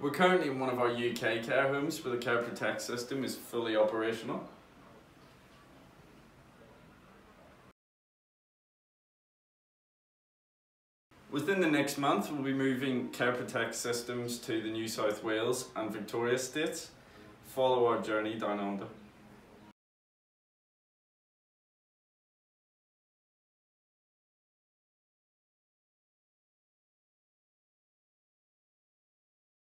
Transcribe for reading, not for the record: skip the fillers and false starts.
We're currently in one of our UK care homes where the Care Protect system is fully operational. Within the next month, we'll be moving Care Protect systems to the New South Wales and Victoria states. Follow our journey down under.